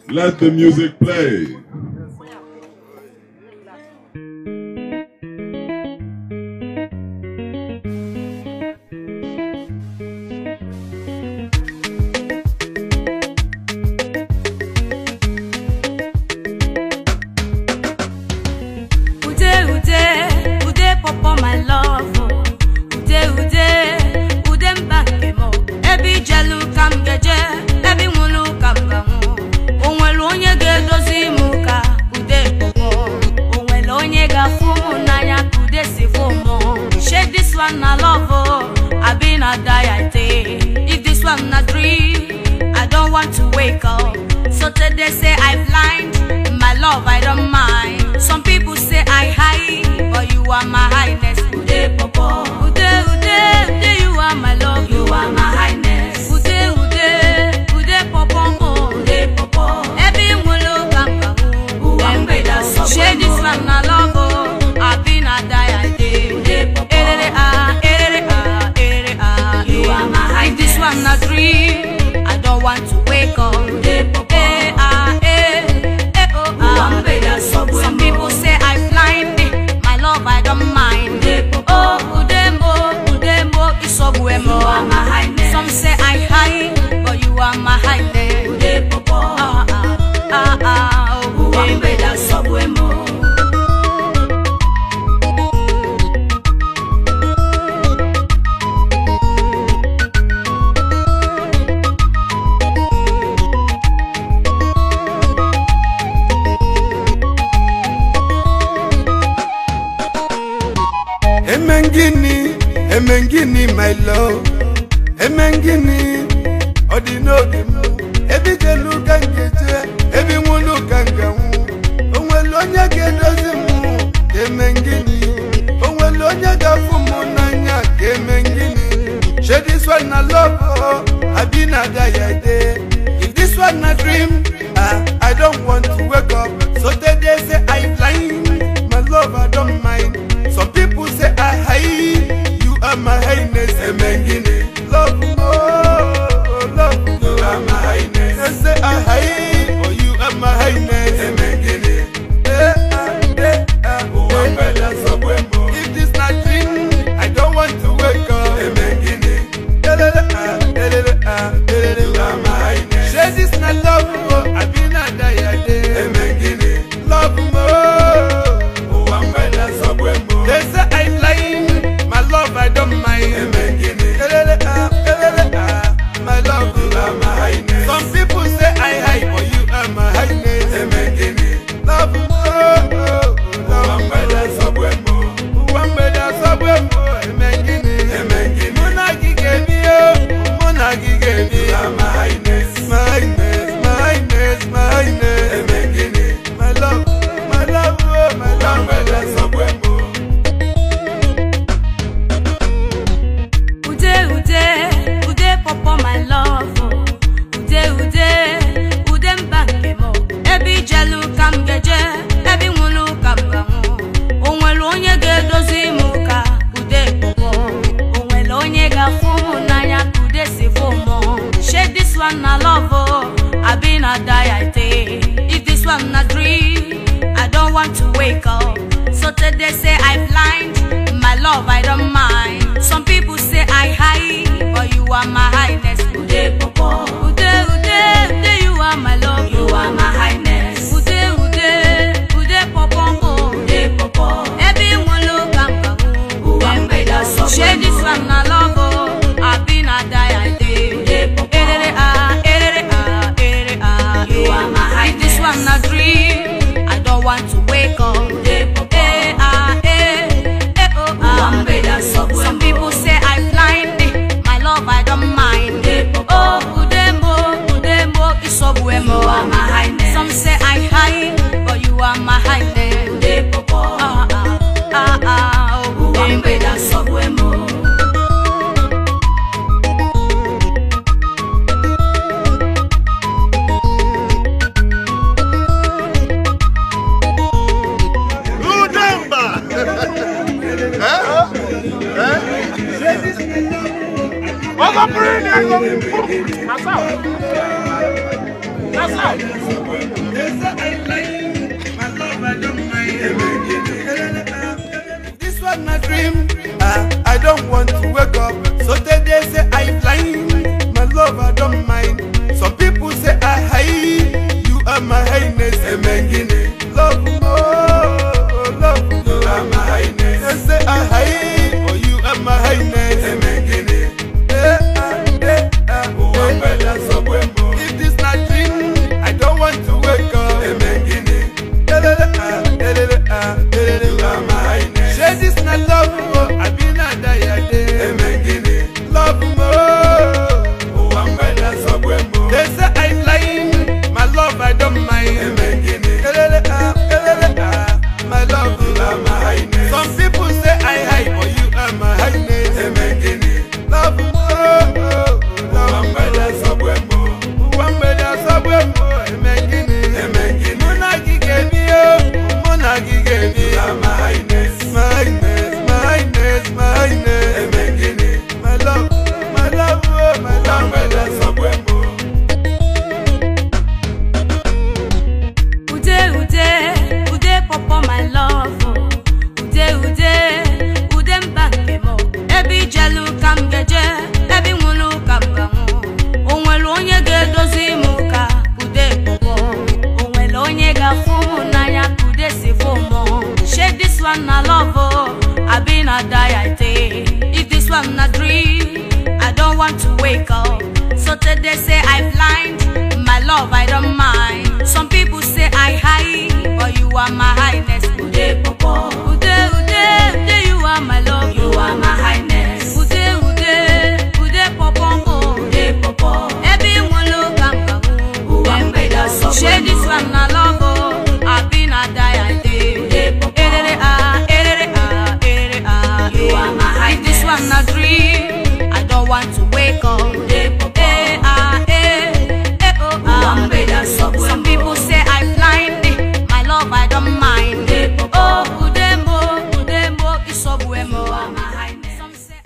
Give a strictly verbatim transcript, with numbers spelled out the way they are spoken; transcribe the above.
Let the music play. If this one a dream, I don't want to wake up. So today say I blind, my love I don't mind. Some people say I high, but you are my highness. Ude popo, ude ude ude, you are my love, you are my highness. Ude ude ude popo mo, ude popo. Every mulu gamba mu, uambe da so. Share this one a love, oh, I been a die I day. Ude popo, erere ah, erere ah, erere ah. You are my highness. If this one a dream, I don't want to wake up. Ude popo, eh ah eh, eh oh ah. Some people say I blind, my love I don't mind. Oh udemo, udemo, isobuemo. Some say I high, but you are my highness. Ah ah ah ah, oh udemo, isobuemo. Emengini, Emengini, my love. Emengini, Odino, every gelu can get it, everyone who can go. Oh, well, Lonya get doesn't. Emengini, oh, well, Lonya got for Monanya, Emengini. Share this one, I love, I've been a die day. If this one a dream, uh, I don't want to wake up. So they say I blind, my love, I don't mind. Some people say I high, you are my highness. Emengini, love more, love more. You are my highness. They say I high, oh you are my highness. Emengini, eh ah eh ah, oh I'm better somewhere. If this not dream, I don't want to wake up. Emengini, elele ah, elele ah, elele. You are my highness. Share this not love, oh I been a die day. Emengini, love more, oh I'm better somewhere. They say I blind, my love I don't mind. Elele ah, elele ah, my love you are my highness. Some people say I high, but you are my highness. Love more, love better somewhere more. One better somewhere more. Emengini, Monagi gave me up, Monagi gave me up. My highness, my highness, my highness, my highness. Emengini, my love, my love, my love better somewhere more. My love, ude ude, ude mbanke mo. Ebi jelu kam geje, ebi mulu kam gamu. Onwelo onye ge dozi muka, ude popo. Onwelo onye ga fumu nanya, ude si fumo. Share this one a love, I been a die I day. If this one a dream, I don't want to wake up. So today say I blind, my love I don't mind. Some people say I high, but you are my highness. Ude popo, ude ude ude, you are my love, you are my highness. Ude ude ude popo mo, ude popo. Everyone look am kamu, uambe da so. Share this one a love, oh, I been a die I day. Ude popo, erere ah, erere ah, erere ah. You are my highness. If this one a dream, I don't want to wake up. Ude popo, eh ah eh, eh oh ah. Uambe da so. Some people say I blind, my love I don't mind. Oh, udemo, udemo, isobuemo. You are my highness. Some say I high, but you are my highness. Ude popo, ah ah ah ah, oh udemo, da sobuemo. Udemba, eh, eh. What's up, Brady? This one a dream. Uh, I don't want to wake up. So they, they say I blind. My love I don't mind. Some people say I high. You are my highness. Love more, love more. You are my highness. They say I high. Oh, you are my highness. If this not dream, I don't want to wake up. Say this not love, oh, I be not die day. Love more. They say I lying, my love I don't mind. My love, you are my highness. Some people say I high, or you are my highness. Love more. Love better somewhere more. One better somewhere more. Monarchy gave me up. Monarchy gave me up. My highness, my highness, my highness, my highness. My love, my love, my love better somewhere more. Ude ude, ude popo my love. Ude ude, ude mbanke mo. Ebi jelu kam geje, ebi mulu kam gamu. Onwelo onye gedozi muka, ude popo. Onwelo onye gafu na ya kude si fomo. Share this one na love, I been a die I take. If this one na dream, I don't want to wake up. So today say I blind, my love I don't mind. Some people say I high, but you are my highness. Ude popo, ude ude, ude you are my love, you are my highness. Ude ude, ude popo, ude popo. Everyone look am gamu, ude mbeda so. Share this one.